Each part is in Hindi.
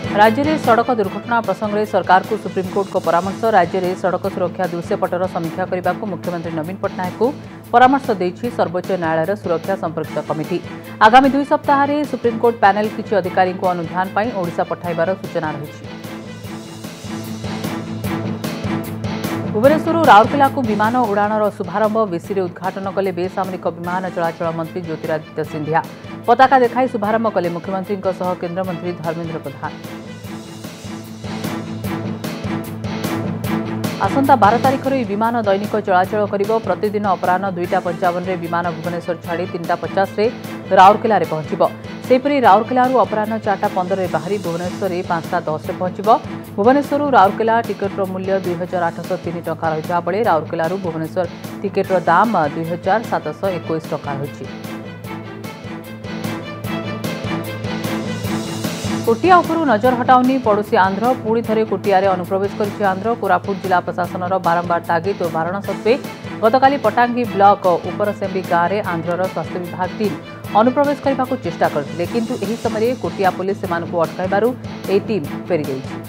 राज्य में सड़क दुर्घटना प्रसंग में सरकार को सुप्रीमकोर्ट को परामर्श। राज्य में सड़क सुरक्षा दृश्यपटर समीक्षा करने को मुख्यमंत्री नवीन पट्टनायक को परामर्श देछि सर्वोच्च न्यायालय सुरक्षा संपर्कित कमिटी। आगामी 2 सप्ताह में सुप्रीमकोर्ट पैनल किछि अधिकारी को अनुधान पर ओडिशा पठाइबार सूचना रही। भुवनेश्वर राउरकेला को विमान उड़ाणर शुभारंभ विसी उद्घाटन कले बेसामरिक विमान चलाचल मंत्री ज्योतिरादित्य सिंधिया। पताका देखाई शुभारंभ कले मुख्यमंत्री केन्द्रमंत्री धर्मेन्द्र प्रधान। आसंता 12 तारिख विमान दैनिक चलाचल करिबो। प्रतिदिन अपराह्न 2:55 विमान भुवनेश्वर छाड़ी 3:50 राउरकेला पहुंचब। सेपरी राउरकेलारू अपराह्न 4:15 बाहरी भुवनेश्वर 5:10 पहुंचब। भुवनेश्वर राउरकेला टिकेटर मूल्य 2803 टका रहिता बेले राउरकेलारू भुवनेश्वर टिकेटर दाम 2721 टका रही। कोटिया उपरू नजर हटाउनी पड़ोशी आंध्र पुणी थे कोटिया अनुप्रवेश कर आंध्र। कोरापुट जिला प्रशासन बारंबार तागिद और बारण सत्वे गतकाली पटांगी ब्लॉक उपरसेम्बी गाँव में आंध्रर स्वास्थ्य विभाग टीम अनुप्रवेश करने को चेष्टा करते किंतु एही समय कोटिया पुलिस से अटकाइबारु एही टीम फेरी जाइछि।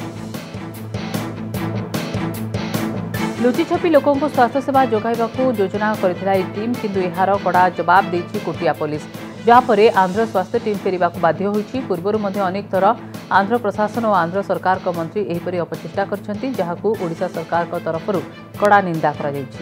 लुचिछपी लोकों को स्वास्थ्य सेवा जोगाइबाकू योजना करथिला एही टीम किंतु एहार कड़ा जवाब देछि कोटिया पुलिस, जहाँपर आंध्र स्वास्थ्य टीम फेरवा बाध्य होइछि। पूर्वरु मध्य अनेक थर आंध्र प्रशासन और आंध्र सरकार का मंत्री एहीपरि अपचेष्टा करछन्ति, जहाकू ओडिशा सरकार का तरफरु कड़ा निंदा करा जाइछि।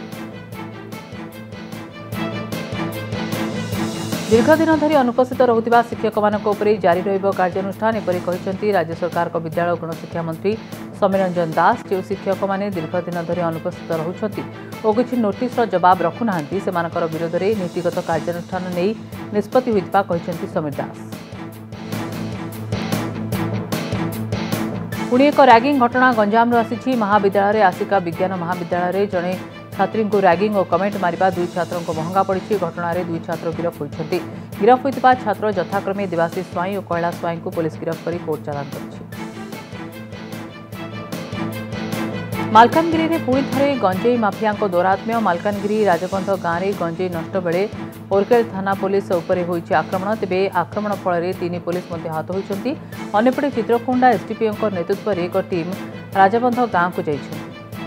दीर्घ दिन धरी अनुपस्थित रहुथिबा शिक्षक मानक उपरे जारी रहिबो कार्यानुष्ठान एपरि कहिसन्ति राज्य सरकार का विद्यालय और गणशिक्षा मंत्री सौम्यरंजन दास। जो शिक्षक माने दीर्घ दिन धरी अनुपस्थित रहुछन्ति और किछि नोटिस जवाब रखुनाहांति सेमानकर विरोध में नीतिगत कार्यानुष्ठान नहीं निष्पत्ति होइतिबा कहिसन्ति सौम्य दास। पुणी एक रैगिंग घटना गंजाम आसी। महाविद्यालय आसिका विज्ञान महाविद्यालय जड़े छात्री को रैगिंग और कमेंट मारिबा 2 छात्रों को महंगा पड़ी। घटना 2 छात्र गिरफ होती। गिरफ होता छात्र यथाक्रमे देवाशीष स्वाई और कैलाश स्वाई को पुलिस गिरफ कर कोर्ट चालान कर। मालकानगिरी में पुणी थे गंजेई माफिया दौरात्म्य। मालकानगिरी राजबंध गाँव में गंजेई नष्ट बेले ओरकेल थाना पुलिस उपरे होइछि आक्रमण। तेबे आक्रमण फल 3 पुलिस आहत होइछन्ति। अन्यपटे चित्रकोंडा एसडीपीओ नेतृत्व में एक टीम राजबंध गाँव को जाइछन्ति।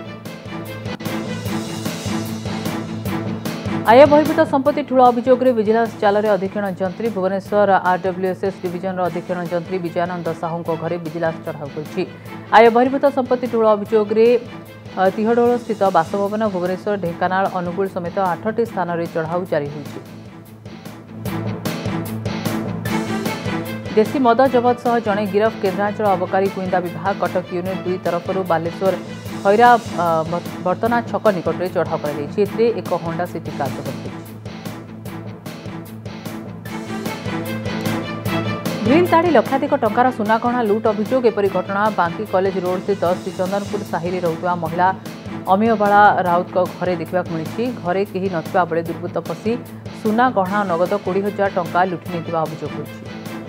आय बहिर्भूत संपत्ति ठूल अभियोग में विजिलेंस जाल में अधीक्षण जंत्री भुवनेश्वर आरडब्ल्यूएसएस डिविजन अधीक्षण जंत्री विजयानंद साहू घरे विजिलेंस चढ़ाऊ कर। आय बहिर्भूत संपत्ति ठूल अभियोग में तिहडोल स्थित बासभवन भुवनेश्वर ढेंकानाल अनुगुल समेत 8टी स्थान में चढ़ाऊ जारी होइछि। देशी मद जबत सह जड़े गिरफ केन्द्रांचल अबकारी गुइंदा विभाग कटक यूनिट 2 तरफर बालेश्वर खैरा बर्तना छक निकट में चढ़ाऊ कर एक होंडा सिटी कार्य कर। ग्रीन ताड़ी लक्षाधिक टंकार सुना गहना लुट अभियोग एपरी घटना बांकी कॉलेज रोड स्थित श्री चंदनपुर साहि रोकवा महिला अमीयबाला राउत घरे देखा मिली। घरे कहीं नथिबा बेले दुर्बृत्त पशि सुना गहना नगद 20,000 टंका लुटि नेतिबा अभियोग होइछि।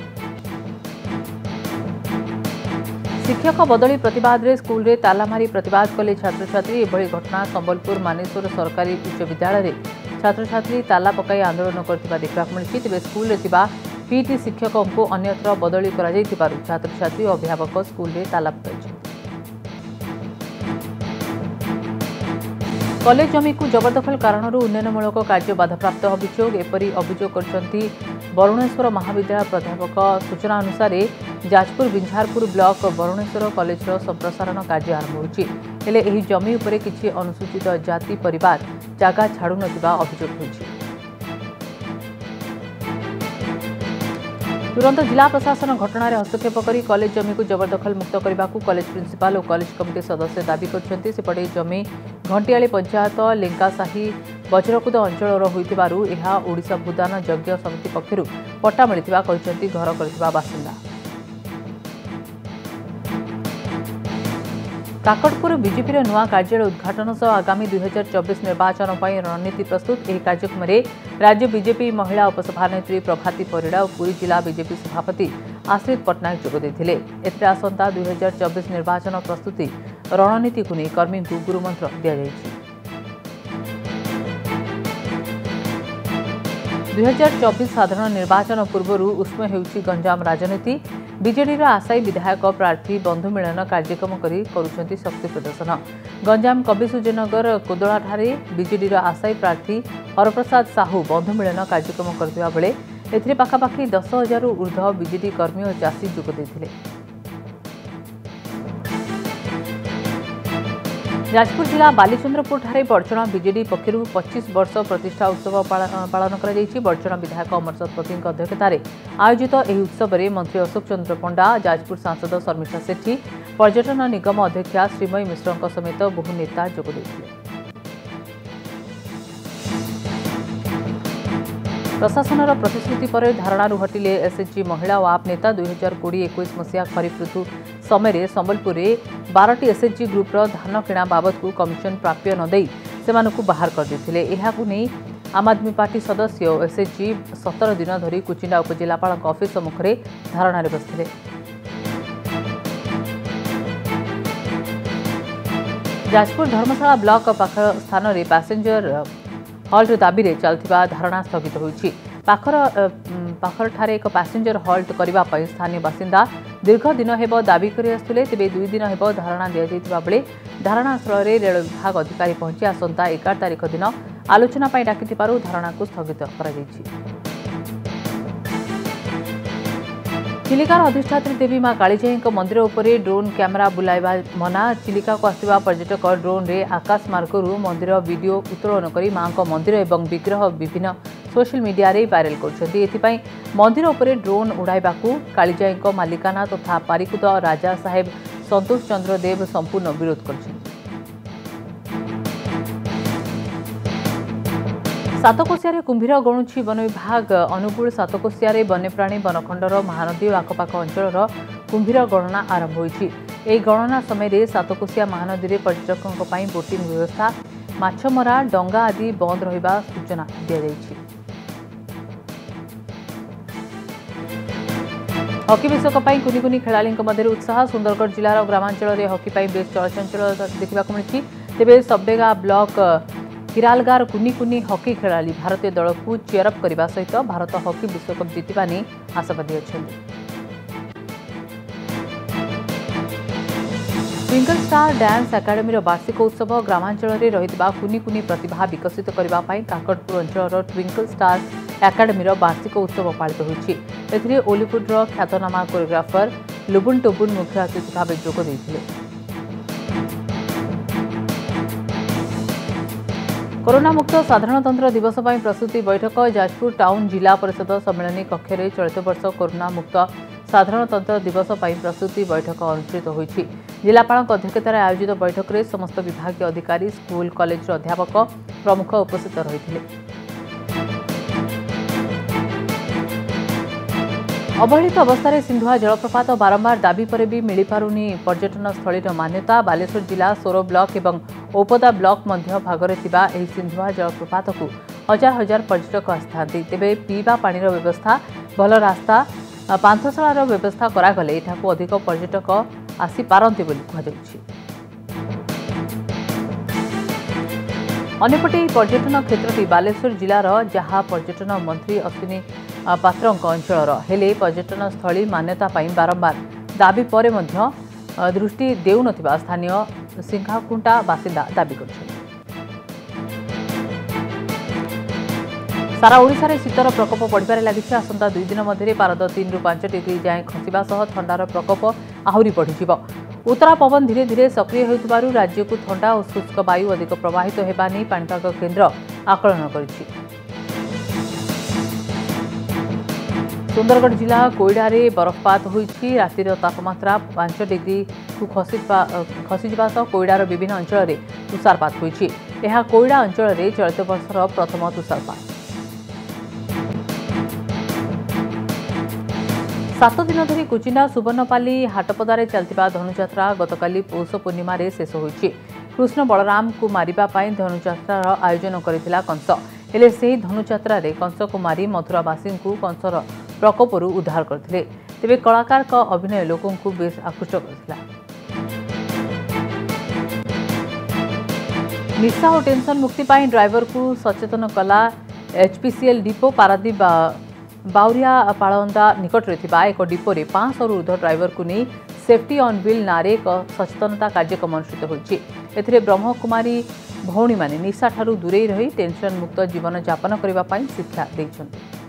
शिक्षक बदली प्रतिवाद में स्कूल रे ताला मारी प्रतिवाद कले छात्र छात्री। एभली घटना संबलपुर मानेश्वर सरकारी उच्च विद्यालय में छात्र छात्री ताला पकाई आंदोलन करथिबा देखा मिली। तेज स्कूल रे थिबा पीटी शिक्षकों को अन्यत्र बदली करा जाइथिबारु छात्र छात्री और अभिभावक स्कूल रे ताला पकाई। कॉलेज जमी को जबरदखल कारण उन्नयनमूलक कार्य बाधाप्राप्त अभियोग एपरी अभियोग करछन्ति बरुणेश्वर महाविद्यालय प्राध्यापक। सूचना अनुसार जाजपुर बिंझारपुर ब्लॉक बरुणेश्वर कॉलेज संप्रसारण कार्य आरंभ होछि। हेले एही जमी उपरे किछि अनुसूचित जाति परिवार जागा छाड़ू नथिबा अभियोग होछि। तुरंत जिला प्रशासन घटना हस्तक्षेप कर कॉलेज जमी को जबरदखल मुक्त करने को कॉलेज प्रिंसिपाल और कॉलेज कमिटी सदस्य दाबी करछन्ति। सेपटे जमी घंटियाली पंचायत लेंकासाही वज्रकुद अंचल होइतिबारु एहा ओडिशा भूदान यज्ञ समिति पक्षरु पट्टा मिलिथिबा कहिसन्ति घर करथिबा बासिंदा। काकटपुर बीजेपी नुआ कार्यालय उद्घाटन सह आगामी 2024 निर्वाचन पर रणनीति प्रस्तुत। यह कार्यक्रम में राज्य बीजेपी महिला उपसभानेत्री प्रभाती परिड़ा और पुरी जिला बीजेपी सभापति आश्रित पट्टनायक जोग देथिले। एथिरे आसंता 2024 निर्वाचन प्रस्तुति रणनीति को नहीं कर्मी को गुरुमंत्र दिया जायछि। 2024 साधारण निर्वाचन पूर्व उष्म होउछि गंजाम राजनीति। विजेडी आशायी विधायक प्रार्थी बंधु मिलन कार्यक्रम करुछंती शक्ति प्रदर्शन। गंजाम कबिसुजनगर कोदलाठारे विजेडी आशायी प्रार्थी हरप्रसाद साहू बंधु मिलन कार्यक्रम करथिबा बेले एथिरे पाखापाखि 10,000 ऊर्ध्व विजेडी कर्मी और चाषी जोग देथिले। जाजपुर जिला बालीचंद्रपुर ठारे बड़चणा विजेडी पक्षर 25 वर्ष प्रतिष्ठा उत्सव पालन कर बड़चणा विधायक अमर शतपथी अध्यक्षतार आयोजित यह उत्सव में मंत्री अशोक चंद्र पंडा, जाजपुर सांसद शर्मिष्ठा सेठी, पर्यटन निगम अध्यक्षा श्रीमयी मिश्र समेत बहु नेता जोग देथिले। प्रशासनर प्रतिश्रुति पर धारणारू हटिले एसएचजी महिला और आप नेता। 2020-21 मसीहा खरीफ ऋतु समय संबलपुर में 12टी एसएचजी ग्रुपर धान किणा बाबद को कमिशन प्राप्य नदे से बाहर कर देथिले। एहाकु नै आम आदमी पार्टी सदस्य एसएचजी 17 दिन धरी कुचिंडा उपजिलापाल ऑफिस सम्मुख में धारणा बसथिले। जाजपुर धर्मशाला ब्लॉक पाख स्थान में पैसेंजर हल्ट दाबी रे चलथिबा धारणा स्थगित होईछि। पाखर ठारे एक पैसेंजर हल्ट करने स्थानीय बासिंदा दीर्घ दिन हेब दाबी करि आसुले। तेबे 2 दिन हेब धारणा दिया जाइतिबा बेले धारणा स्थल रे रेल विभाग अधिकारी पहुंची आसंता 11 तारिख दिन आलोचना पई डाकिथिबारु धारणा को स्थगित करा जाइछि। चिलिकार अधिष्ठात्री देवी मां कालीजाई मंदिर उपरे ड्रोन कैमेरा बुलाइबा मना। चिलिका को आसवा पर्यटक ड्रोन रे आकाश मार्गरू मंदिर वीडियो उत्तोलन करी मां को मंदिर एवं विग्रह विभिन्न सोशल मीडिया रे वायरल करछथि। एथिपई मंदिर उपरे ड्रोन उड़ाइबाकू कालीजाई मालिकाना तथा पारिकुद राजा साहेब संतोष चंद्र देव संपूर्ण विरोध करछथि। सातकोशिया कुंभीर गणुची वन विभाग अनुगुल सातकोशिया वन्यप्राणी वनखंडर महानदी और आखपाख अंचल कुंभीर गणना आरंभ होईछि। एही गणना समय सातकोशिया महानदी में पर्यटकों बोटिंग व्यवस्था, माछमरा, डंगा आदि बंद रहिबा सूचना दिया जाइछि। हॉकी विश्वकप कुनि कुनि खेलाड़ी मध्य उत्साह। सुंदरगढ़ जिलार ग्रामांचल में हॉकी बेस चलचंचल देखा मिली। तेज सबडेगा ब्लॉक किरालगार कुनि कुनि हॉकी खेलाड़ी भारतीय दल को चेयरअप करने सहित भारत हॉकी विश्वकप जीतवा नहीं आशावादी अच्छा। ट्विंकल स्टार डांस एकेडमी वार्षिक उत्सव ग्रामांचल में रही कुनि कुनि प्रतिभा विकसित करने काकटपुर अंचल ट्विंकल स्टार एकेडमी वार्षिक उत्सव पालित होती। ओलीवुड्र ख्यातनामा कोरियोग्राफर लुबुन टोबुन मुख्य अतिथि भाव जोग देथिले। कोरोना मुक्त साधारणतंत्र दिवस पर प्रस्तुति बैठक। जाजपुर टाउन जिला परिषद सम्मेलन कक्ष में चलित वर्ष कोरोना मुक्त साधारणतंत्र दिवस पर प्रस्तुति बैठक अनुष्ठित होईछि। जिलापाल अध्यक्षतार आयोजित बैठक में समस्त विभागीय अधिकारी, स्कूल कॉलेज अध्यापक प्रमुख उपस्थित रहिथिले। अवहेलित अवस्था सिंधुआ जलप्रपात बारंबार दाबी पर भी मिल पारुनी पर्यटन स्थली मान्यता। बालेश्वर जिला सोर ब्लॉक एवं ओपदा ब्लॉक मध्य भागरे थिबा एही सिंधुआ जलप्रपात को हजार हजार पर्यटक आस्थाती। तेबे पीवा पानीर व्यवस्था, भल रास्ता, पांथशालार व्यवस्था करागले एठाकू अधिक पर्यटक आसी पारंती बोली कहुछि। अन्यपटे पर्यटन क्षेत्रटी बालेश्वर जिलार जहाँ पर्यटन मंत्री अश्विनी पात्रों अंचल हेले पर्यटन स्थली मान्यता बारंबार दाबी पर दृष्टि देउन स्थानीय सिंघाकुंटा बासिंदा दाबी कर। सारा ओडिशा रे शीतर प्रकोप बढ़िबारे लागिछि। आसंता 2 दिन मध्य पारद 3 ରୁ 5 डिग्री जाए खसिबा सह ठंडार प्रकोप आहुरी बढ़िजिव। उत्तरा पवन धीरे धीरे सक्रिय होइतबारु राज्य को ठंडा और शुष्क वायु अधिक प्रवाहित हेबा नै पाणीपाग केन्द्र आकलन करिछि। सुंदरगढ़ जिला कोईडारे बरफपात होईछि। रातिर तापमात्रा 5 डिग्री को खसिजिबा सह कोईडार विभिन्न अंचल में तुषारपात होईछि। एहा कोईडा अंचल में चलित वर्षर प्रथम तुषारपात। 7 दिन धरी कुचिंडा सुवर्णपाली हाटपदारे चलतिबा धनुଯାत्रा गतकाली पौष पूर्णिमा रे शेष होईछि। कृष्ण बलराम को मारिबा पई धनुଯାत्रार आयोजन करिथिला कंस। हेले सेही धनुଯାत्रा रे कंस को मारी मथुरावासी को कंसर प्रकोपरू उद्धार करथिले। तेबे कलाकार का अभिनय लोकों को बेस आकृष्ट करथिला। निशा और टेंशन मुक्ति पाई ड्राइवर को सचेतन कला एचपीसीएल डिपो पारादीप बाउरिया पाळंदा निकटरे थिबा एक डिपोरे 500 रु ऊर्ध्व ड्राइवर को नहीं सेफ्टी ऑन व्हील नारे एक सचेतनता कार्यक्रम अनुष्ठित होइछि। एथिरे ब्रह्मकुमारी भौणी माने निशा ठारू दूरे रही टेंशन मुक्त जीवन यापन करबा पई शिक्षा दैछन्ति।